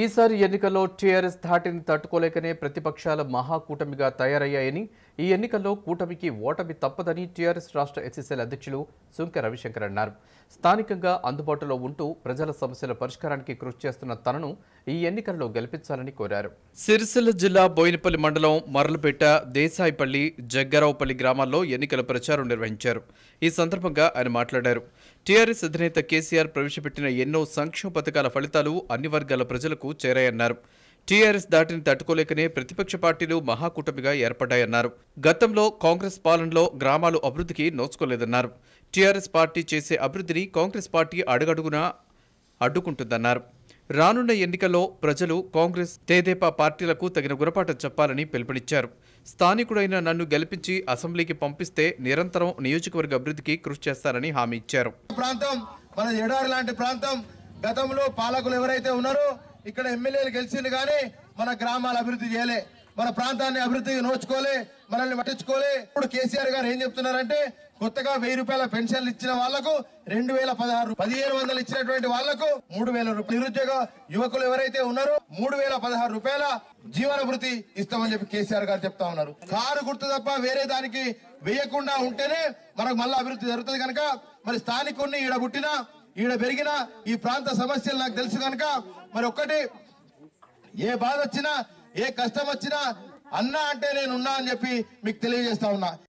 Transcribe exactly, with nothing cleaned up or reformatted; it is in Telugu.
ఈసారి ఎన్నికల్లో టీఆర్ఎస్ ధాటిని తట్టుకోలేకనే ప్రతిపక్షాల మహాకూటమిగా తయారయ్యాయని, ఈ ఎన్నికల్లో కూటమికి ఓటమి తప్పదని టీఆర్ఎస్ రాష్ట్ర ఎస్సీసీఎల్ అధ్యక్షులు సుంకె రవిశంకర్ అన్నారు. స్థానికంగా అందుబాటులో ఉంటూ ప్రజల సమస్యల పరిష్కారానికి కృషి చేస్తున్న తనను ఈ ఎన్నికల్లో గెలిపించాలని కోరారు. సిరిసిల్ల జిల్లా బోయినపల్లి మండలం మర్లపేట, దేశాయిపల్లి, జగ్గారావుపల్లి గ్రామాల్లో ఎన్నికల ప్రచారం నిర్వహించారు. ఈ సందర్భంగా ఆయన మాట్లాడారు. టీఆర్ఎస్ అధినేత కేసీఆర్ ప్రవేశపెట్టిన ఎన్నో సంక్షేమ పథకాల ఫలితాలు అన్ని వర్గాల ప్రజలకు చేరాయన్నారు. టీఆర్ఎస్ దాటిని తట్టుకోలేకనే ప్రతిపక్ష పార్టీలు మహాకూటమిగా ఏర్పడ్డాయన్నారు. గతంలో కాంగ్రెస్ పాలనలో గ్రామాలు అభివృద్ధికి నోచుకోలేదన్నారు. టీఆర్ఎస్ పార్టీ చేసే అభివృద్ధిని కాంగ్రెస్ పార్టీ అడుగడుగునా అడ్డుకుంటుందన్నారు. రానున్న ఎన్నికల్లో ప్రజలు కాంగ్రెస్, తెదేపా పార్టీలకు తగిన గురపాఠం చెప్పాలని పిలుపునిచ్చారు. స్థానికుడైన నన్ను గెలిపించి అసెంబ్లీకి పంపిస్తే నిరంతరం నియోజకవర్గ అభివృద్ధికి కృషి చేస్తారని హామీ ఇచ్చారు. ప్రాంతం మన ఎడారి లాంటి ప్రాంతం. గతంలో పాలకులు ఎవరైతే ఉన్నారో ఇక్కడ ఎమ్మెల్యేలు గెలిచింది కానీ మన గ్రామాల అభివృద్ధి చేయలే, మన ప్రాంతాన్ని అభివృద్ధికి నోచుకోలే, మనల్ని పట్టించుకోలే. ఇప్పుడు కేసీఆర్ గారు ఏం చెప్తున్నారంటే, కొత్తగా వెయ్యి రూపాయల పెన్షన్లు ఇచ్చిన వాళ్లకు రెండు వేల పదహారు పదిహేను వందలు ఇచ్చినటువంటి వాళ్లకు మూడు వేల రూపాయలు, నిరుద్యోగ యువకులు ఎవరైతే ఉన్నారో మూడు వేల పదహారు రూపాయల జీవన భృతి ఇస్తామని చెప్పి కేసీఆర్ గారు చెప్తా ఉన్నారు. కారు గుర్తు తప్ప వేరే దానికి వేయకుండా ఉంటేనే మనకు మళ్ళీ అభివృద్ధి జరుగుతుంది. కనుక మరి స్థానికుడిని ఈడ పుట్టిన ఈడ పెరిగిన ఈ ప్రాంత సమస్యలు నాకు తెలుసు కనుక మరి ఒక్కటి, ఏ బాధ వచ్చినా ఏ కష్టం వచ్చినా అన్నా అంటే నేను ఉన్నా అని చెప్పి మీకు తెలియజేస్తా ఉన్నా.